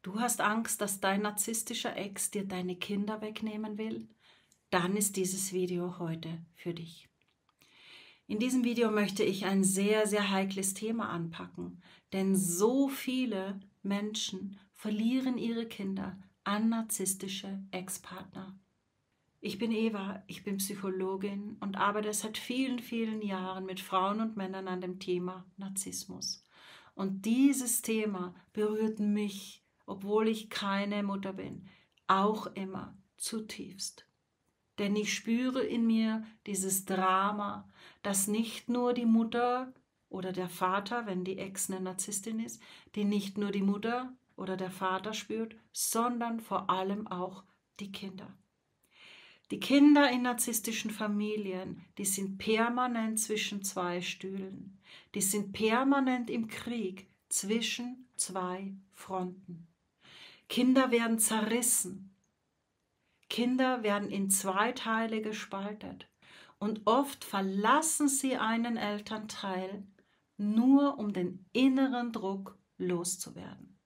Du hast Angst, dass dein narzisstischer Ex dir deine Kinder wegnehmen will? Dann ist dieses Video heute für dich. In diesem Video möchte ich ein sehr, sehr heikles Thema anpacken, denn so viele Menschen verlieren ihre Kinder an narzisstische Ex-Partner. Ich bin Eva, ich bin Psychologin und arbeite seit vielen, vielen Jahren mit Frauen und Männern an dem Thema Narzissmus. Und dieses Thema berührt mich, obwohl ich keine Mutter bin, auch immer zutiefst. Denn ich spüre in mir dieses Drama, dass nicht nur die Mutter oder der Vater, wenn die Ex eine Narzisstin ist, die nicht nur die Mutter oder der Vater spürt, sondern vor allem auch die Kinder. Die Kinder in narzisstischen Familien, die sind permanent zwischen zwei Stühlen. Die sind permanent im Krieg zwischen zwei Fronten. Kinder werden zerrissen. Kinder werden in zwei Teile gespaltet. Und oft verlassen sie einen Elternteil, nur um den inneren Druck loszuwerden.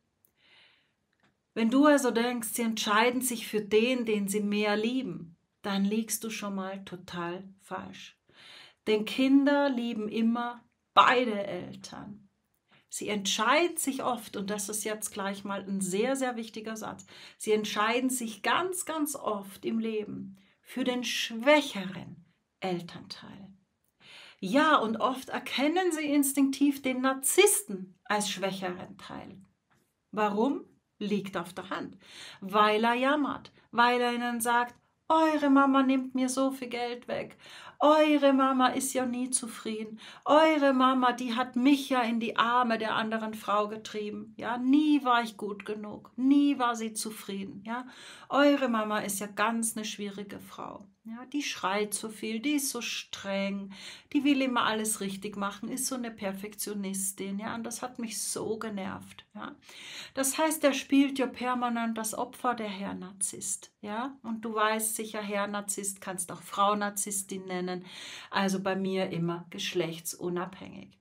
Wenn du also denkst, sie entscheiden sich für den sie mehr lieben, dann liegst du schon mal total falsch. Denn Kinder lieben immer beide Eltern. Sie entscheiden sich oft, und das ist jetzt gleich mal ein sehr, sehr wichtiger Satz, sie entscheiden sich ganz, ganz oft im Leben für den schwächeren Elternteil. Ja, und oft erkennen sie instinktiv den Narzissten als schwächeren Teil. Warum? Liegt auf der Hand. Weil er jammert, weil er ihnen sagt, eure Mama nimmt mir so viel Geld weg. Eure Mama ist ja nie zufrieden. Eure Mama, die hat mich ja in die Arme der anderen Frau getrieben. Ja, nie war ich gut genug. Nie war sie zufrieden. Ja, eure Mama ist ja ganz eine schwierige Frau. Ja, die schreit so viel, die ist so streng, die will immer alles richtig machen, ist so eine Perfektionistin. Ja, und das hat mich so genervt. Ja, das heißt, er spielt ja permanent das Opfer, der Herr Narzisst. Ja, und du weißt sicher, Herr Narzisst kannst auch Frau Narzisstin nennen. Also bei mir immer geschlechtsunabhängig.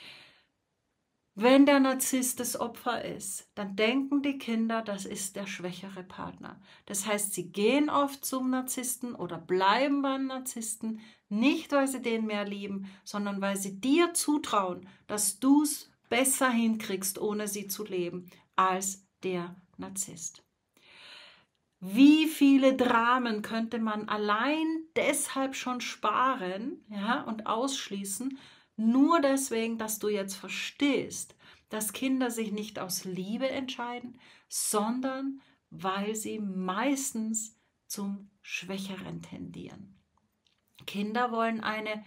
Wenn der Narzisst das Opfer ist, dann denken die Kinder, das ist der schwächere Partner. Das heißt, sie gehen oft zum Narzissten oder bleiben beim Narzissten, nicht weil sie den mehr lieben, sondern weil sie dir zutrauen, dass du es besser hinkriegst, ohne sie zu leben, als der Narzisst. Wie viele Dramen könnte man allein deshalb schon sparen, ja, und ausschließen, nur deswegen, dass du jetzt verstehst, dass Kinder sich nicht aus Liebe entscheiden, sondern weil sie meistens zum Schwächeren tendieren. Kinder wollen ein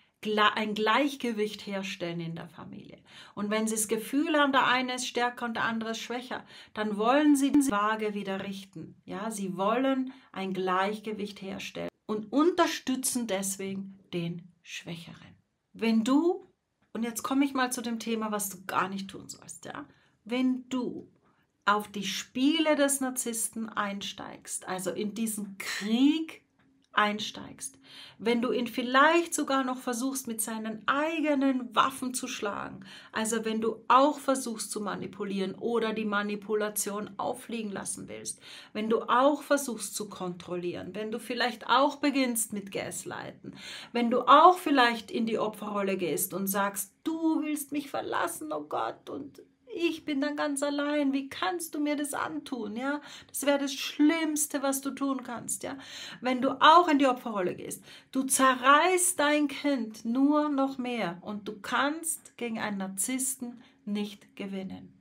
Gleichgewicht herstellen in der Familie. Und wenn sie das Gefühl haben, der eine ist stärker und der andere ist schwächer, dann wollen sie die Waage wieder richten. Ja, sie wollen ein Gleichgewicht herstellen und unterstützen deswegen den Schwächeren. Wenn du, und jetzt komme ich mal zu dem Thema, was du gar nicht tun sollst, ja, wenn du auf die Spiele des Narzissten einsteigst, also in diesen Krieg einsteigst, wenn du ihn vielleicht sogar noch versuchst, mit seinen eigenen Waffen zu schlagen, also wenn du auch versuchst zu manipulieren oder die Manipulation auffliegen lassen willst, wenn du auch versuchst zu kontrollieren, wenn du vielleicht auch beginnst mit Gaslighten, wenn du auch vielleicht in die Opferrolle gehst und sagst, du willst mich verlassen, oh Gott, und ich bin dann ganz allein, wie kannst du mir das antun, ja? Das wäre das Schlimmste, was du tun kannst, ja? Wenn du auch in die Opferrolle gehst, du zerreißt dein Kind nur noch mehr und du kannst gegen einen Narzissten nicht gewinnen.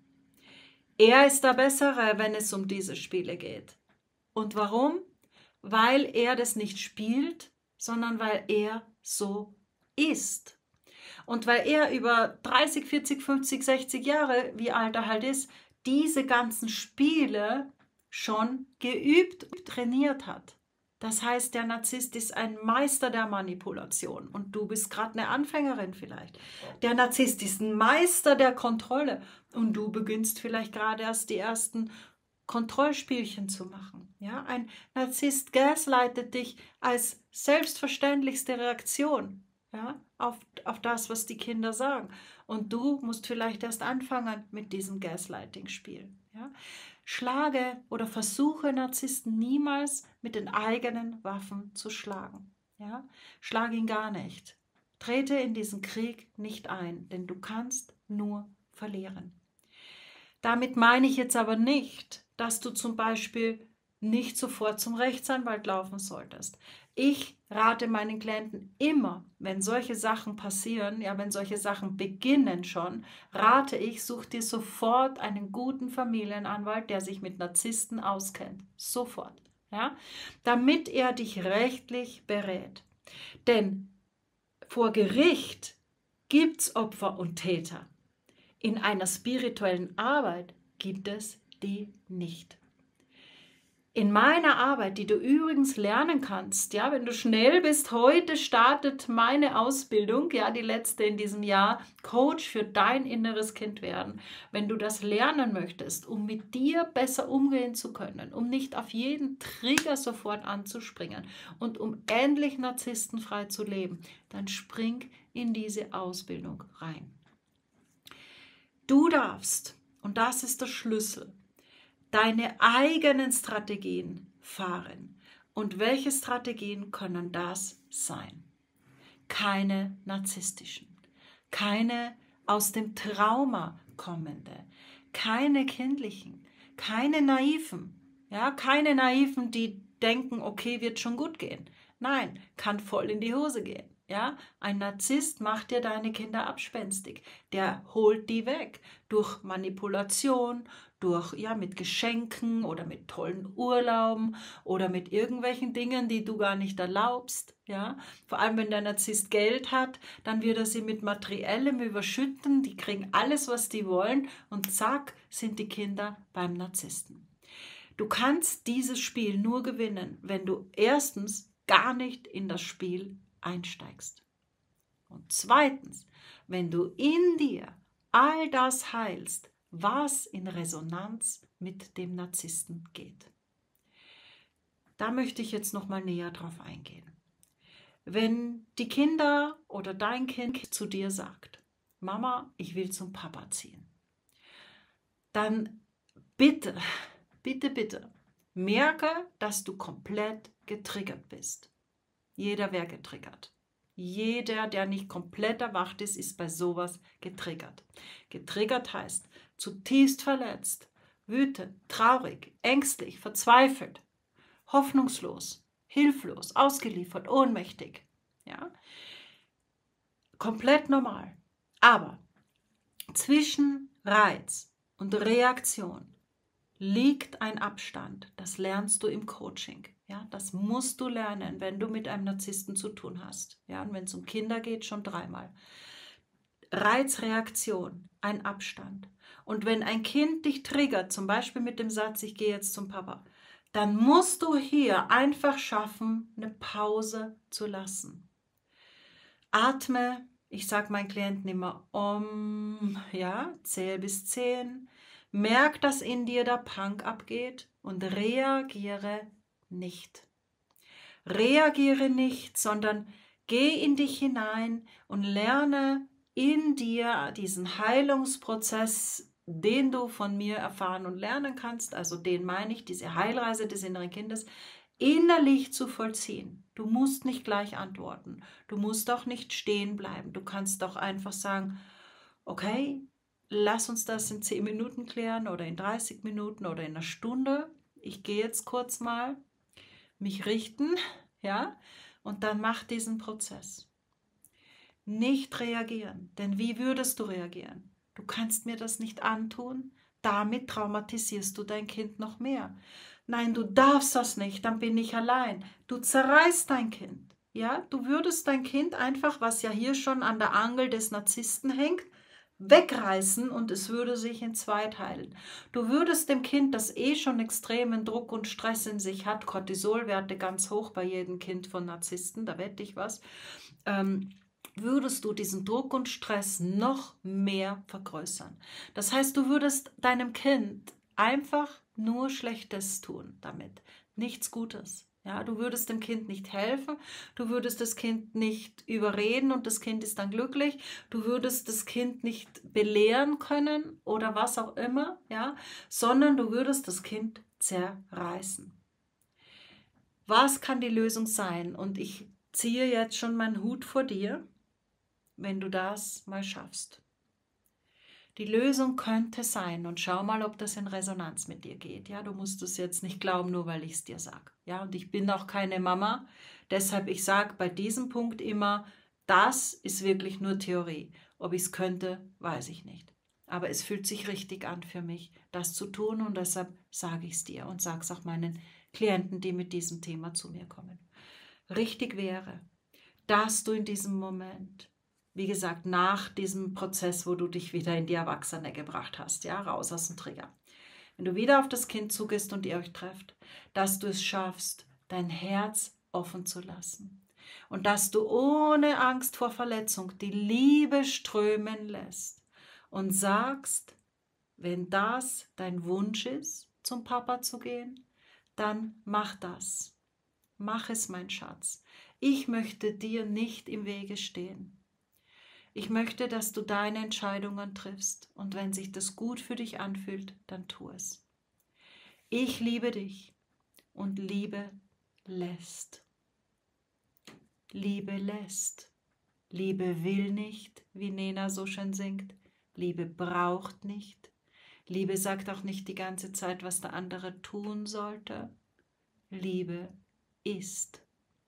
Er ist der Bessere, wenn es um diese Spiele geht. Und warum? Weil er das nicht spielt, sondern weil er so ist. Und weil er über 30, 40, 50, 60 Jahre, wie alt er halt ist, diese ganzen Spiele schon geübt und trainiert hat. Das heißt, der Narzisst ist ein Meister der Manipulation und du bist gerade eine Anfängerin vielleicht. Der Narzisst ist ein Meister der Kontrolle und du beginnst vielleicht gerade erst die ersten Kontrollspielchen zu machen. Ja? Ein Narzisst gaslightet dich als selbstverständlichste Reaktion. Ja, auf das, was die Kinder sagen. Und du musst vielleicht erst anfangen mit diesem Gaslighting-Spiel. Ja. Schlage oder versuche Narzissten niemals mit den eigenen Waffen zu schlagen. Ja? Schlag ihn gar nicht. Trete in diesen Krieg nicht ein, denn du kannst nur verlieren. Damit meine ich jetzt aber nicht, dass du zum Beispiel nicht sofort zum Rechtsanwalt laufen solltest. Ich rate meinen Klienten immer, wenn solche Sachen passieren, ja, wenn solche Sachen beginnen schon, rate ich, such dir sofort einen guten Familienanwalt, der sich mit Narzissten auskennt. Sofort. Ja, damit er dich rechtlich berät. Denn vor Gericht gibt es Opfer und Täter. In einer spirituellen Arbeit gibt es die nicht. In meiner Arbeit, die du übrigens lernen kannst, ja, wenn du schnell bist, heute startet meine Ausbildung, ja, die letzte in diesem Jahr, Coach für dein inneres Kind werden. Wenn du das lernen möchtest, um mit dir besser umgehen zu können, um nicht auf jeden Trigger sofort anzuspringen und um endlich narzisstenfrei zu leben, dann spring in diese Ausbildung rein. Du darfst, und das ist der Schlüssel, deine eigenen Strategien fahren. Und welche Strategien können das sein? Keine narzisstischen, keine aus dem Trauma kommende, keine kindlichen, keine naiven, ja, keine naiven, die denken, okay, wird schon gut gehen. Nein, kann voll in die Hose gehen. Ja, ein Narzisst macht dir deine Kinder abspenstig. Der holt die weg durch Manipulation, durch, ja, mit Geschenken oder mit tollen Urlauben oder mit irgendwelchen Dingen, die du gar nicht erlaubst. Ja, vor allem, wenn der Narzisst Geld hat, dann wird er sie mit Materiellem überschütten. Die kriegen alles, was die wollen und zack, sind die Kinder beim Narzissten. Du kannst dieses Spiel nur gewinnen, wenn du erstens gar nicht in das Spiel einsteigst. Und zweitens, wenn du in dir all das heilst, was in Resonanz mit dem Narzissten geht. Da möchte ich jetzt nochmal näher drauf eingehen. Wenn die Kinder oder dein Kind zu dir sagt, Mama, ich will zum Papa ziehen, dann bitte, bitte, bitte, merke, dass du komplett getriggert bist. Jeder wäre getriggert. Jeder, der nicht komplett erwacht ist, ist bei sowas getriggert. Getriggert heißt zutiefst verletzt, wütend, traurig, ängstlich, verzweifelt, hoffnungslos, hilflos, ausgeliefert, ohnmächtig. Ja? Komplett normal. Aber zwischen Reiz und Reaktion liegt ein Abstand. Das lernst du im Coaching. Ja, das musst du lernen, wenn du mit einem Narzissten zu tun hast. Ja, und wenn es um Kinder geht, schon 3-mal. Reizreaktion, ein Abstand. Und wenn ein Kind dich triggert, zum Beispiel mit dem Satz, ich gehe jetzt zum Papa, dann musst du hier einfach schaffen, eine Pause zu lassen. Atme, ich sage meinen Klienten immer, ja, zähl bis 10, merk, dass in dir der Punk abgeht und reagiere nicht. Reagiere nicht, sondern geh in dich hinein und lerne in dir diesen Heilungsprozess, den du von mir erfahren und lernen kannst, also den meine ich, diese Heilreise des inneren Kindes, innerlich zu vollziehen. Du musst nicht gleich antworten, du musst auch nicht stehen bleiben, du kannst doch einfach sagen, okay, lass uns das in 10 Minuten klären oder in 30 Minuten oder in einer Stunde. Ich gehe jetzt kurz mal mich richten, ja, und dann mach diesen Prozess. Nicht reagieren, denn wie würdest du reagieren? Du kannst mir das nicht antun, damit traumatisierst du dein Kind noch mehr. Nein, du darfst das nicht, dann bin ich allein. Du zerreißt dein Kind, ja, du würdest dein Kind einfach, was ja hier schon an der Angel des Narzissten hängt, wegreißen und es würde sich in 2 teilen. Du würdest dem Kind, das schon extremen Druck und Stress in sich hat, Cortisolwerte ganz hoch bei jedem Kind von Narzissten, da wette ich was, würdest du diesen Druck und Stress noch mehr vergrößern. Das heißt, du würdest deinem Kind einfach nur Schlechtes tun damit, nichts Gutes. Ja, du würdest dem Kind nicht helfen, du würdest das Kind nicht überreden und das Kind ist dann glücklich, du würdest das Kind nicht belehren können oder was auch immer, ja, sondern du würdest das Kind zerreißen. Was kann die Lösung sein? Und ich ziehe jetzt schon meinen Hut vor dir, wenn du das mal schaffst. Die Lösung könnte sein, und schau mal, ob das in Resonanz mit dir geht. Ja, du musst es jetzt nicht glauben, nur weil ich es dir sage. Ja, und ich bin auch keine Mama, deshalb ich sage bei diesem Punkt immer, das ist wirklich nur Theorie. Ob ich es könnte, weiß ich nicht. Aber es fühlt sich richtig an für mich, das zu tun, und deshalb sage ich es dir und sage es auch meinen Klienten, die mit diesem Thema zu mir kommen. Richtig wäre, dass du in diesem Moment, wie gesagt, nach diesem Prozess, wo du dich wieder in die Erwachsene gebracht hast, ja, raus aus dem Trigger. Wenn du wieder auf das Kind zugehst und ihr euch trefft, dass du es schaffst, dein Herz offen zu lassen und dass du ohne Angst vor Verletzung die Liebe strömen lässt und sagst, wenn das dein Wunsch ist, zum Papa zu gehen, dann mach das. Mach es, mein Schatz. Ich möchte dir nicht im Wege stehen. Ich möchte, dass du deine Entscheidungen triffst, und wenn sich das gut für dich anfühlt, dann tu es. Ich liebe dich, und Liebe lässt. Liebe lässt. Liebe will nicht, wie Nena so schön singt. Liebe braucht nicht. Liebe sagt auch nicht die ganze Zeit, was der andere tun sollte. Liebe ist.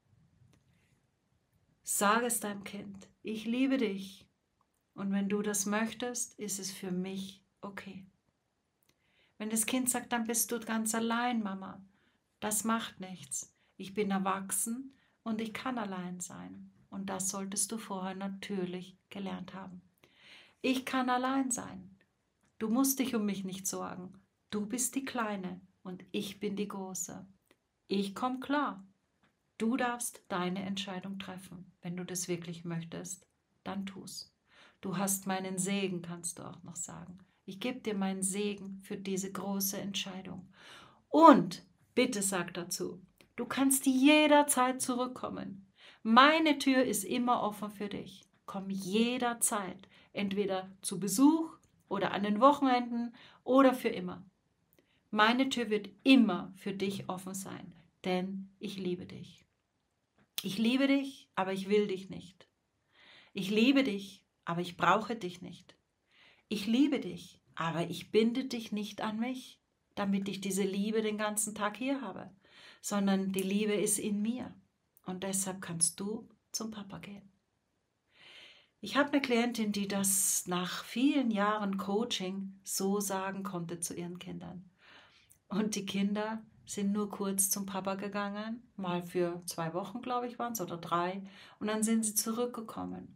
Sag es deinem Kind, ich liebe dich, und wenn du das möchtest, ist es für mich okay. Wenn das Kind sagt, dann bist du ganz allein, Mama, das macht nichts. Ich bin erwachsen und ich kann allein sein, und das solltest du vorher natürlich gelernt haben. Ich kann allein sein. Du musst dich um mich nicht sorgen. Du bist die Kleine und ich bin die Große. Ich komme klar. Du darfst deine Entscheidung treffen. Wenn du das wirklich möchtest, dann tu's. Du hast meinen Segen, kannst du auch noch sagen. Ich gebe dir meinen Segen für diese große Entscheidung. Und bitte sag dazu, du kannst jederzeit zurückkommen. Meine Tür ist immer offen für dich. Komm jederzeit, entweder zu Besuch oder an den Wochenenden oder für immer. Meine Tür wird immer für dich offen sein, denn ich liebe dich. Ich liebe dich, aber ich will dich nicht. Ich liebe dich, aber ich brauche dich nicht. Ich liebe dich, aber ich binde dich nicht an mich, damit ich diese Liebe den ganzen Tag hier habe, sondern die Liebe ist in mir, und deshalb kannst du zum Papa gehen. Ich habe eine Klientin, die das nach vielen Jahren Coaching so sagen konnte zu ihren Kindern. Und die Kinder sind nur kurz zum Papa gegangen, mal für 2 Wochen, glaube ich, waren es, oder 3, und dann sind sie zurückgekommen.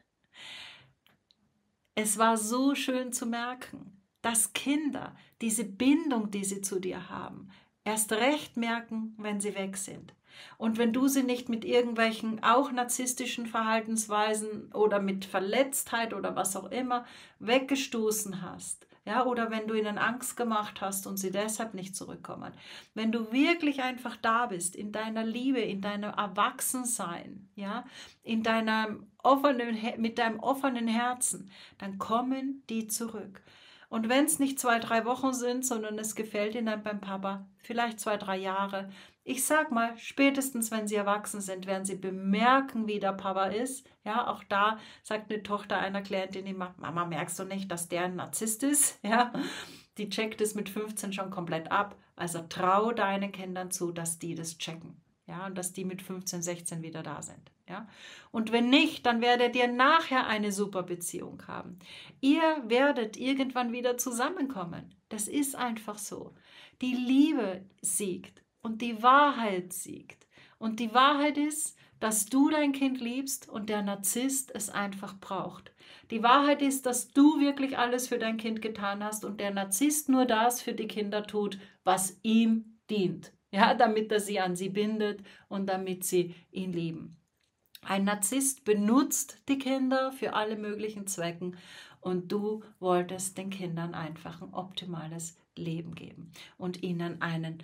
Es war so schön zu merken, dass Kinder diese Bindung, die sie zu dir haben, erst recht merken, wenn sie weg sind. Und wenn du sie nicht mit irgendwelchen auch narzisstischen Verhaltensweisen oder mit Verletztheit oder was auch immer weggestoßen hast, ja, oder wenn du ihnen Angst gemacht hast und sie deshalb nicht zurückkommen. Wenn du wirklich einfach da bist, in deiner Liebe, in deinem Erwachsensein, ja, in deinem mit deinem offenen Herzen, dann kommen die zurück. Und wenn es nicht 2, 3 Wochen sind, sondern es gefällt ihnen beim Papa, vielleicht 2, 3 Jahre, ich sag mal, spätestens wenn sie erwachsen sind, werden sie bemerken, wie der Papa ist. Ja, auch da sagt eine Tochter einer Klientin immer, Mama, merkst du nicht, dass der ein Narzisst ist? Ja, die checkt es mit 15 schon komplett ab. Also trau deinen Kindern zu, dass die das checken. Ja, und dass die mit 15, 16 wieder da sind. Ja, und wenn nicht, dann werdet ihr nachher eine super Beziehung haben. Ihr werdet irgendwann wieder zusammenkommen. Das ist einfach so. Die Liebe siegt. Und die Wahrheit siegt. Und die Wahrheit ist, dass du dein Kind liebst und der Narzisst es einfach braucht. Die Wahrheit ist, dass du wirklich alles für dein Kind getan hast und der Narzisst nur das für die Kinder tut, was ihm dient. Ja, damit er sie an sie bindet und damit sie ihn lieben. Ein Narzisst benutzt die Kinder für alle möglichen Zwecken, und du wolltest den Kindern einfach ein optimales Leben geben und ihnen einen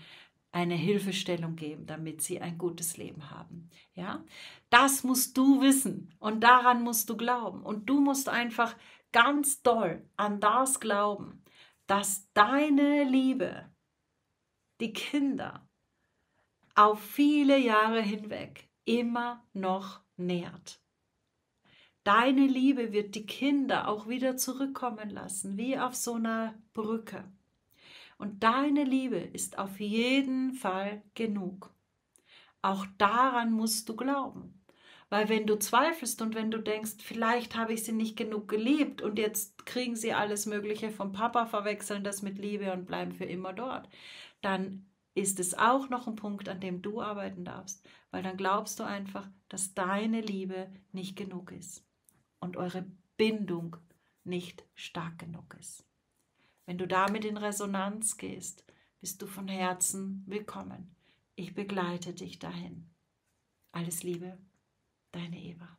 eine Hilfestellung geben, damit sie ein gutes Leben haben. Ja? Das musst du wissen und daran musst du glauben. Und du musst einfach ganz doll an das glauben, dass deine Liebe die Kinder auf viele Jahre hinweg immer noch nährt. Deine Liebe wird die Kinder auch wieder zurückkommen lassen, wie auf so einer Brücke. Und deine Liebe ist auf jeden Fall genug. Auch daran musst du glauben. Weil wenn du zweifelst und wenn du denkst, vielleicht habe ich sie nicht genug geliebt und jetzt kriegen sie alles Mögliche vom Papa, verwechseln das mit Liebe und bleiben für immer dort, dann ist es auch noch ein Punkt, an dem du arbeiten darfst. Weil dann glaubst du einfach, dass deine Liebe nicht genug ist und eure Bindung nicht stark genug ist. Wenn du damit in Resonanz gehst, bist du von Herzen willkommen. Ich begleite dich dahin. Alles Liebe, deine Eva.